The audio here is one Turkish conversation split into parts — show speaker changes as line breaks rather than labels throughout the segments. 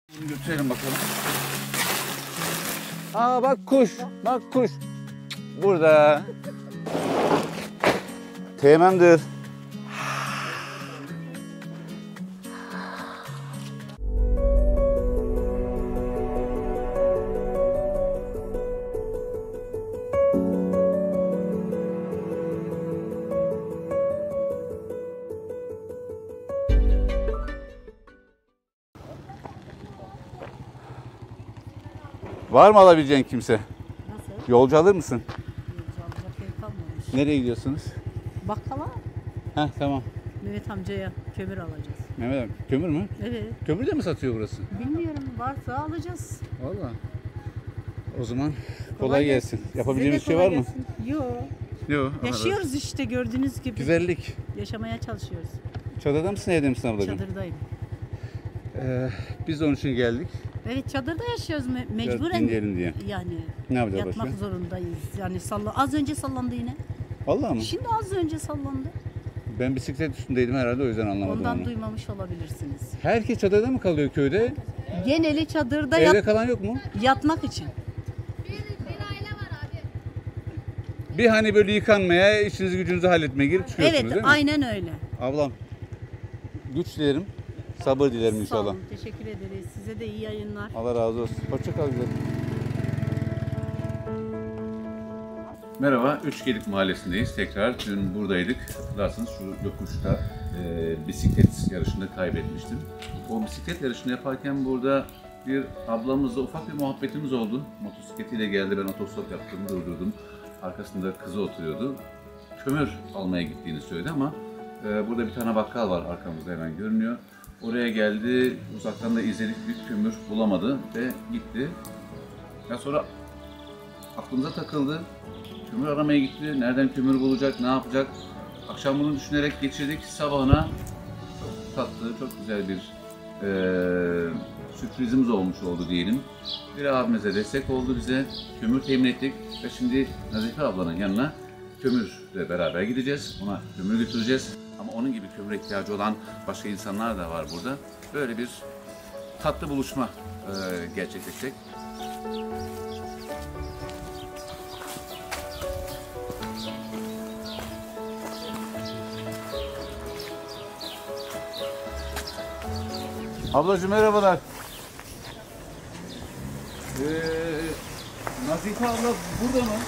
Götürelim bakalım. Aa bak kuş. Bak kuş. Burada. Teğmendir. Var mı alabileceğin kimse?
Nasıl?
Yolcu alır mısın?
Yolcu alacak yer kalmamış.
Nereye gidiyorsunuz?
Bakkala
Heh tamam.
Mehmet amcaya kömür alacağız.
Mehmet abi kömür mü?
Evet.
Kömür de mi satıyor burası?
Bilmiyorum, varsa alacağız.
Vallahi. O zaman kolay gelsin.
Size
Yapabileceğimiz
de
şey
kolay
var mı?
gelsin. Yok.
Yok.
Yaşıyoruz işte, gördüğünüz gibi.
Güzellik.
Yaşamaya çalışıyoruz.
Çadırda mısın evde misin ablacığım?
Çadırdayım.
Biz de onun için geldik.
Evet, çadırda yaşıyoruz
Biraz
mecburen.
dinleyelim diye.
Yani
Ne yapacağız
yatmak
başka?
zorundayız. Yani az önce sallandı yine.
Vallahi mı?
Şimdi az önce sallandı.
Ben bisiklet üstündeydim herhalde o yüzden anlamadım
Ondan
onu.
duymamış olabilirsiniz.
Herkes çadırda mı kalıyor köyde?
Geneli çadırda
Evde kalan yok mu?
yatmak için.
Bir hani böyle yıkanmaya, işinizi gücünüzü halletmeye girip çıkıyorsunuz
Evet,
değil mi?
aynen öyle.
Ablam, güç dilerim, sabır dilerim
Sağ
inşallah.
olun, teşekkür ederiz. Size de iyi yayınlar.
Allah razı olsun. Hoşça kal güzelim. Merhaba, Üçgelik Mahallesi'ndeyiz. Tekrar dün buradaydık. Hatırlarsınız şu yokuşta bisiklet yarışında kaybetmiştim. O bisiklet yarışını yaparken burada bir ablamızla ufak bir muhabbetimiz oldu. Motosikletiyle geldi, ben otostop yaptım, durdurdum. Arkasında kızı oturuyordu. Kömür almaya gittiğini söyledi ama burada bir tane bakkal var arkamızda hemen görünüyor. Oraya geldi, uzaktan da izledik, bir kömür bulamadı ve gitti. Ya sonra aklımıza takıldı. Kömür aramaya gitti. Nereden kömür bulacak, ne yapacak? Akşam bunu düşünerek geçirdik. Sabahına çok tatlı, çok güzel bir sürprizimiz olmuş oldu diyelim. Bir abimize destek oldu bize. Kömür temin ettik ve şimdi Nazife ablanın yanına kömürle beraber gideceğiz. Ona kömür götüreceğiz. Ama onun gibi kömür ihtiyacı olan başka insanlar da var burada. Böyle bir tatlı buluşma gerçekleşecek. Ablacığım merhabalar. Nazife abla burada mı?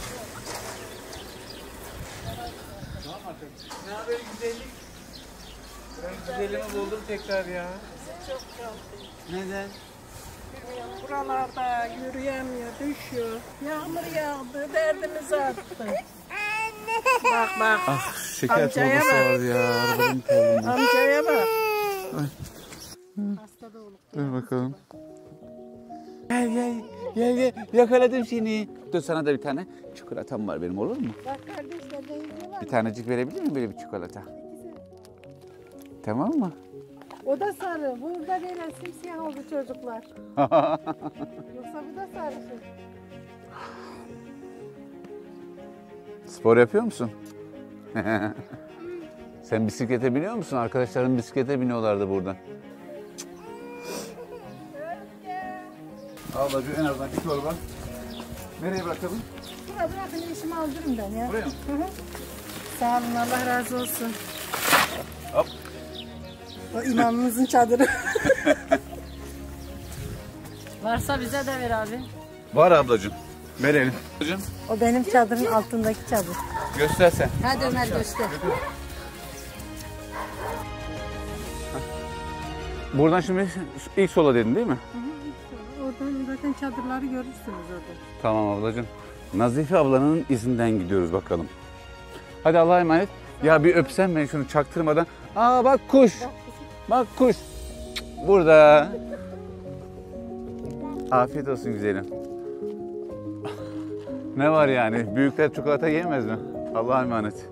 Tamam artık. Ne haber güzellik? Ben güzelliğimi buldum tekrar ya.
Çok kaldı.
Neden?
Bilmiyorum, buralarda yürüyemiyor, düşüyor. Yağmur yağdı, derdimiz arttı. Bak bak.
Ah şeker
Amcaya
çorbası
bak.
vardı ya. Arabanın kolunda.
Amcaya bak.
Hasta da olup.
Dur bakalım. Gel gel. Gel gel. Yakaladım seni. Dur sana da bir tane çikolatam var benim olur mu?
Bak kardeşler de izliyorlar.
Bir tanecik verebilir miyim böyle bir çikolata? Tamam mı?
O da sarı. Burada böyle simsiyah oldu çocuklar. Yoksa bu da sarı.
Spor yapıyor musun? Sen bisiklete biniyor musun? Arkadaşların bisiklete biniyorlardı buradan. Ablacığım en azından bir torba. Nereye bırakalım?
Buraya bırakın, işimi aldırın ben ya.
Buraya mı?
Sağ olun, Allah razı olsun.
Hop.
O imamımızın çadırı.
Varsa bize de ver abi.
Var ablacığım. Verelim. Ablacığım
O benim çadırın altındaki çadır.
göster sen.
Hadi Ömer göster.
Buradan şimdi ilk sola dedin değil mi?
Oradan zaten çadırları görürsünüz orada.
Tamam ablacığım. Nazife ablanın izinden gidiyoruz bakalım. Hadi Allah'a emanet. Ya bir öpsem ben şunu çaktırmadan. Aa bak kuş. Bak kuş. Burada. Afiyet olsun güzelim. Ne var yani? Büyükler çikolata yiyemez mi? Allah'a emanet.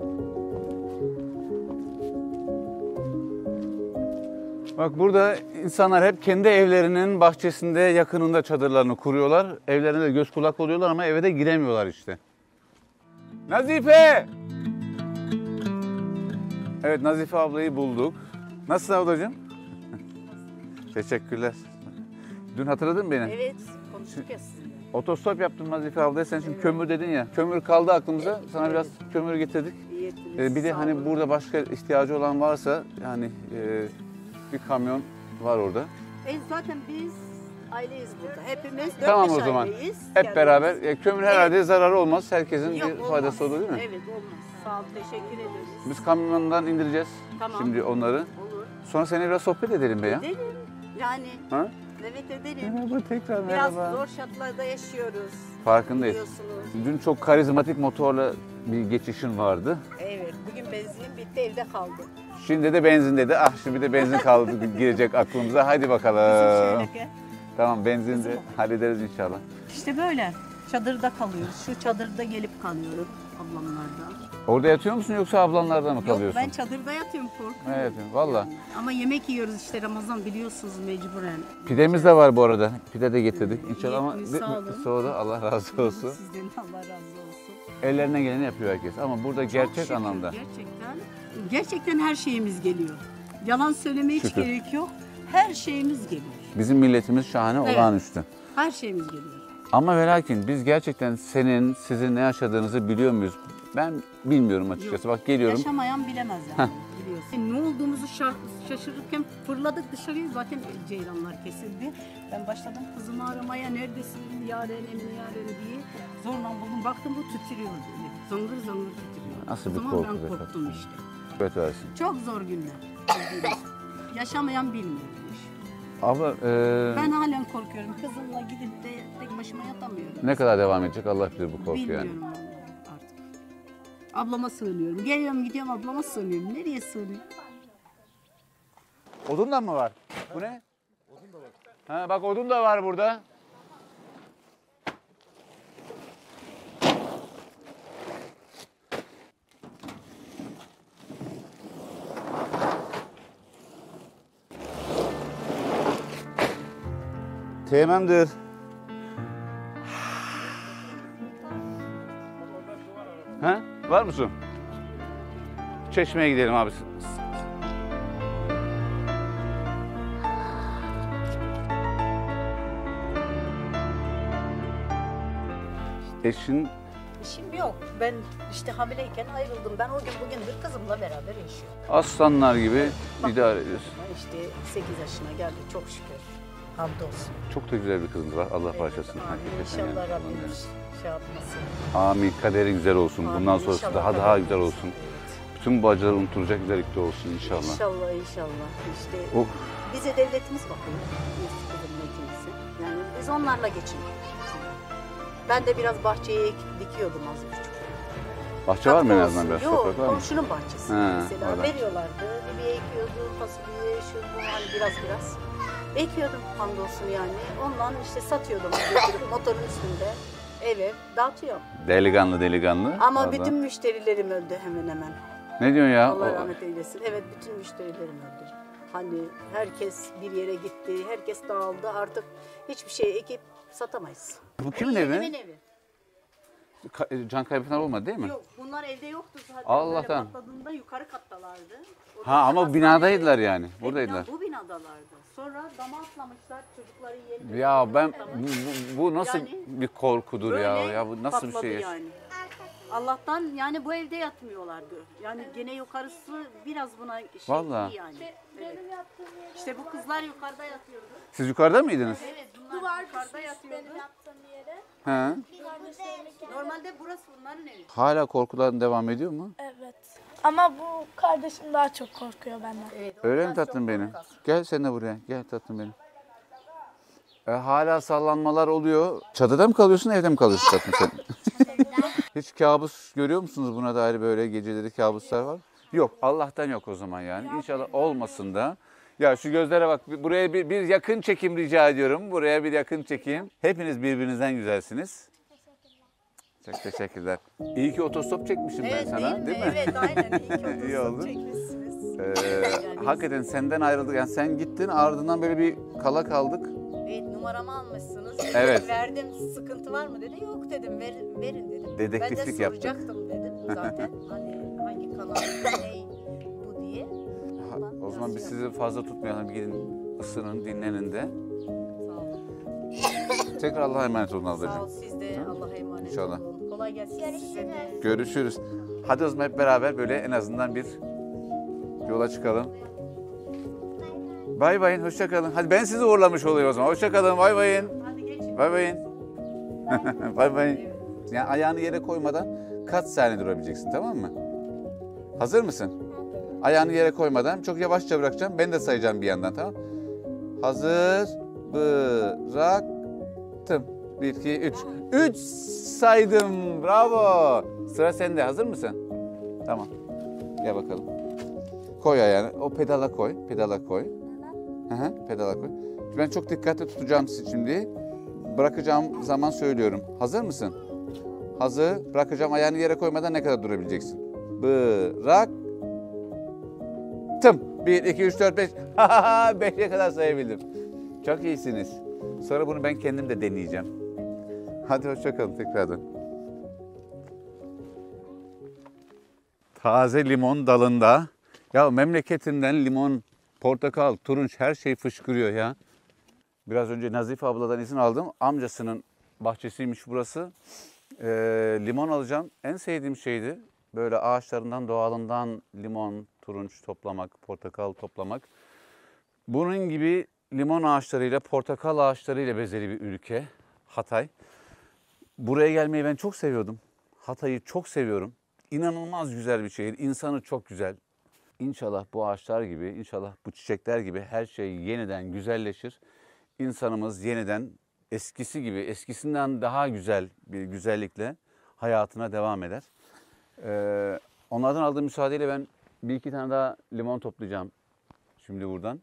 Bak burada insanlar hep kendi evlerinin bahçesinde yakınında çadırlarını kuruyorlar. Evlerine de göz kulak oluyorlar ama eve de giremiyorlar işte. Nazife! Evet Nazife ablayı bulduk. Nasılsın ablacığım? Teşekkürler. Dün hatırladın mı beni?
Evet, konuştuk ya sizinle.
Otostop yaptım Nazife ablaya. Sen şimdi kömür dedin ya. Kömür kaldı aklımıza. Sana biraz kömür getirdik.
İyi ettiniz.
Bir de
sağ
hani
olun.
burada başka ihtiyacı olan varsa yani bir kamyon var orada.
Zaten biz aileyiz burada. Hepimiz 4-5
Tamam o zaman.
aileyiz.
Hep
Kendimiz.
beraber. Kömür herhalde zararı olmaz. Herkesin
Yok,
bir
olmaz.
faydası olur değil mi?
Evet olmaz. Sağ ol, teşekkür ederiz.
Biz kamyondan indireceğiz
Tamam.
şimdi onları.
Olur.
Sonra seninle biraz sohbet edelim be ya.
Edelim. Yani
Ha?
evet edelim.
Merhaba tekrar
Biraz
merhaba.
zor şartlarda yaşıyoruz.
Farkındayız.
Biliyorsunuz.
Dün çok karizmatik motorla bir geçişin vardı.
Evet, bugün benzinim bitti, evde kaldı.
Şimdi de benzin dedi. Ah şimdi bir de benzin kaldı girecek aklımıza. Hadi bakalım.
Şöyle
Tamam benzin de hallederiz inşallah.
İşte böyle. Çadırda kalıyoruz. Şu çadırda gelip kalıyorum ablamlarda.
Orada yatıyor musun yoksa ablanlarda mı
Yok
kalıyorsun?
ben çadırda yatıyorum korkuyorum.
Evet valla.
Ama yemek yiyoruz işte Ramazan biliyorsunuz mecburen.
Pidemiz de var bu arada. Pide de getirdik inşallah ama
İyi, sağ olun.
sonra Allah razı olsun.
Sizden Allah razı olsun.
Ellerine geleni yapıyor herkes ama burada
Çok
gerçek
şükür,
anlamda.
Gerçekten her şeyimiz geliyor. Yalan söylemeye hiç
Şükür.
gerek yok. Her şeyimiz geliyor.
Bizim milletimiz şahane,
Evet.
olağanüstü.
Her şeyimiz geliyor.
Ama ve lakin biz gerçekten sizin ne yaşadığınızı biliyor muyuz? Ben bilmiyorum açıkçası. Bak geliyorum.
Yaşamayan bilemez yani. Biliyorsun. Ne olduğumuzu şaşırırken fırladık dışarıya zaten ceylanlar kesildi. Ben başladım kızımı aramaya neredesin Yaren Emine Yaren diye. Zorla buldum baktım bu titriyor böyle. Zangır zangır titriyor.
Nasıl
O
bir
zaman
korku
ben
be
korktum işte.
Evet versin.
Çok zor günler. Yaşamayan bilmiyormuş.
Abla
Ben halen korkuyorum. Kızımla gidip de tek başıma yatamıyorum.
ne kadar devam edecek Allah bilir bu korku
Bilmiyorum
yani.
vallahi artık. Ablama sığınıyorum. Geliyorum gidiyorum ablama sığınıyorum. Nereye sığınıyorum?
Odun da mı var? Bu ne? Odun da var. Ha, bak odun da var burada. Teğmendir. Ha? Var mısın? Çeşmeye gidelim abi. Eşin
İşim yok. Ben işte hamileyken ayrıldım. Ben o gün bugündür kızımla beraber yaşıyorum.
aslanlar gibi idare ediyorsun.
İşte 8 yaşına geldi çok şükür. Hamdolsun.
Çok da güzel bir kızınız var. Allah bağışlasın.
Amin.
Hakikaten yani.
İnşallah Rabbim şey yapmasın.
Amin. Kaderi güzel olsun.
Amin.
Bundan sonrası
İnşallah
daha
kaderi
güzel olsun.
Evet.
Bütün bu acılar unutulacak güzellikte olsun inşallah.
İnşallah inşallah. İşte
Oh.
bize devletimiz bakıyor. Biz kızımla ikimizi. Yani biz onlarla geçiniyoruz. Ben de biraz bahçeye dikiyordum az buçuk.
Bahçe var mı en
Katkı
azından biraz
olsun. Yok,
toprak var mı?
komşunun bahçesi
He,
mesela.
orada.
Veriyorlardı. Biber ekiyordu, fasulye, şu bu hani biraz. Ekiyordum hamdolsun yani. Ondan işte satıyordum götürüp motorun üstünde eve dağıtıyorum.
Delikanlı.
Ama
Vallahi.
bütün müşterilerim öldü hemen hemen.
Ne diyorsun ya?
Allah rahmet eylesin. Evet bütün müşterilerim öldü. Hani herkes bir yere gitti, herkes dağıldı. Artık hiçbir şey ekip satamayız.
Bu kimin
Yeğenimin
evi?
evi.
Can kaybı falan olmadı değil mi?
Yok bunlar evde yoktu zaten.
Allah'tan.
Böyle patladığında yukarı kattalardı. O
Ha ama
hastane-
binadaydılar yani.
Evet,
Buradaydlar.
Bu binadalardı. Sonra dama atlamışlar çocukları yerine.
Ya ben
atlamış.
bu nasıl
Yani
bir korkudur ya?
Böyle
Ya bu nasıl bir
patladı
şey?
yani. Allah'tan yani bu evde yatmıyorlardı. Yani gene yukarısı biraz buna şey
Vallahi.
iyi yani. Evet. İşte bu kızlar yukarıda yatıyordu.
Siz yukarıda mıydınız?
Evet bunlar yukarıda yatıyordu.
He.
Normalde burası bunların evi.
Hala korkular devam ediyor mu?
Evet. Ama bu kardeşim daha çok korkuyor benden.
Evet,
Öyle
ondan
mi tatlım
çok
benim?
korkar.
Gel sen de buraya. Gel tatlım benim. Hala sallanmalar oluyor. Çadıda mı kalıyorsun, evde mi kalıyorsun tatlım sen? Hiç kabus görüyor musunuz buna dair böyle geceleri kabuslar var? Yok, Allah'tan yok o zaman yani. İnşallah olmasın da. Ya şu gözlere bak, buraya bir yakın çekim rica ediyorum. Buraya bir yakın çekim. Hepiniz birbirinizden güzelsiniz. Çok teşekkürler. İyi ki otostop çekmişim ben
Evet
sana, değil mi?
Evet aynen. İyi ki
İyi oldu.
çekmişsiniz.
Hakikaten senden ayrıldık. Yani sen gittin, ardından böyle bir kala kaldık.
Evet numaramı almışsınız.
Evet.
Verdim sıkıntı var mı dedi. Yok dedim verin dedim.
Dedektiflik
ben de
yaptık.
soracaktım dedim zaten. Hani hangi kanal ne bu diye.
O zaman biz sizi fazla tutmayalım. Gidin ısının, dinlenin de.
Sağ olun.
Tekrar Allah'a emanet olun
Sağ
ablacığım.
ol, siz de Allah'a emanet
İnşallah.
olun. Kolay gelsin size de.
Görüşürüz. Hadi o zaman hep beraber böyle en azından bir yola çıkalım. Bay bayın, hoşça kalın. Hadi ben sizi uğurlamış olayım o zaman. Hoşça kalın, bay bayın.
Hadi geçin.
Bay bayın. Bay bayın. Yani ayağını yere koymadan kaç saniye durabileceksin, tamam mı? Hazır mısın? Ayağını yere koymadan çok yavaşça bırakacağım. Ben de sayacağım bir yandan, tamam? Hazır, bıraktım. 1, 2, 3. 3 saydım. Bravo. Sıra sende. Hazır mısın? Tamam. Gel bakalım. Koy ayağını. O pedala koy. Pedala koy. Hı hı, pedala koy. Ben çok dikkatli tutacağım sizi şimdi. Bırakacağım zaman söylüyorum. Hazır mısın? Hazır. Bırakacağım. Ayağını yere koymadan ne kadar durabileceksin? Bıraktım. 1, 2, 3, 4, 5. 5'e kadar sayabildim. Çok iyisiniz. Sonra bunu ben kendim de deneyeceğim. Hadi hoşça kalın tekrardan. Taze limon dalında. Ya memleketinden limon, portakal, turunç her şey fışkırıyor ya. Biraz önce Nazife abladan izin aldım. Amcasının bahçesiymiş burası. Limon alacağım. En sevdiğim şeydi. Böyle ağaçlarından, doğalından limon, turunç toplamak, portakal toplamak. Bunun gibi limon ağaçlarıyla, portakal ağaçlarıyla bezeli bir ülke Hatay. Buraya gelmeyi ben çok seviyordum. Hatay'ı çok seviyorum. İnanılmaz güzel bir şehir. İnsanı çok güzel. İnşallah bu ağaçlar gibi, inşallah bu çiçekler gibi her şey yeniden güzelleşir. İnsanımız yeniden eskisi gibi, eskisinden daha güzel bir güzellikle hayatına devam eder. Onlardan aldığım müsaadeyle ben bir iki tane daha limon toplayacağım şimdi buradan.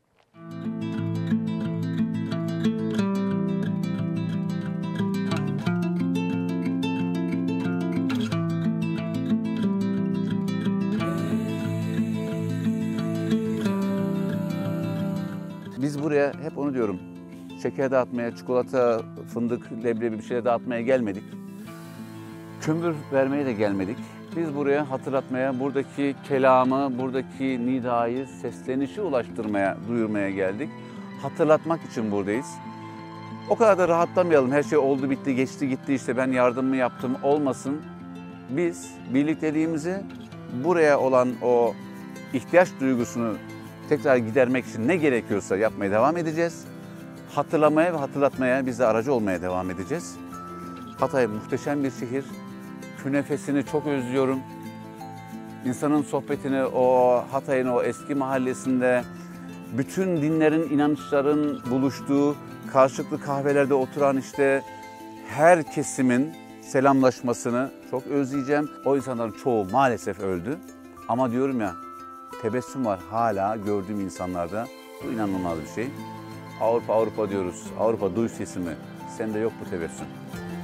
Biz buraya hep onu diyorum, şeker dağıtmaya, çikolata, fındık, leblebi bir şeyler dağıtmaya gelmedik. Kömür vermeye de gelmedik. Biz buraya hatırlatmaya, buradaki kelamı, buradaki nidayı, seslenişi ulaştırmaya, duyurmaya geldik. Hatırlatmak için buradayız. O kadar da rahatlamayalım. Her şey oldu, bitti, geçti, gitti, işte ben yardımımı yaptım olmasın. Biz birlikteliğimizi, buraya olan o ihtiyaç duygusunu tekrar gidermek için ne gerekiyorsa yapmaya devam edeceğiz. Hatırlamaya ve hatırlatmaya biz de aracı olmaya devam edeceğiz. Hatay muhteşem bir şehir. Künefesini çok özlüyorum. İnsanın sohbetini o Hatay'ın o eski mahallesinde bütün dinlerin, inançların buluştuğu, karşılıklı kahvelerde oturan işte her kesimin selamlaşmasını çok özleyeceğim. O insanların çoğu maalesef öldü. Ama diyorum ya, tebessüm var hala gördüğüm insanlarda. Bu inanılmaz bir şey. Avrupa, Avrupa diyoruz. Avrupa duy sesimi. Sende yok bu tebessüm.